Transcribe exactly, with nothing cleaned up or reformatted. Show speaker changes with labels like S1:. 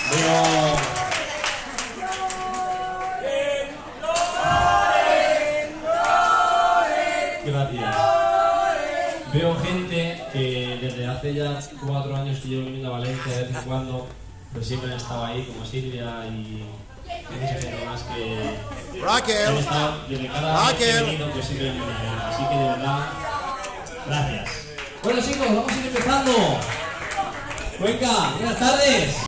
S1: Veo... Gracias. Veo gente que desde hace ya cuatro años que llevo viniendo a Valencia de vez en cuando, pero siempre han estado ahí, como Silvia y mucha gente más que
S2: Raquel.
S1: han estado desde cada vez que he
S2: Raquel.
S1: venido, que siempre he venido. Así que de verdad, gracias. Bueno chicos, vamos a ir empezando. Venga, buenas tardes.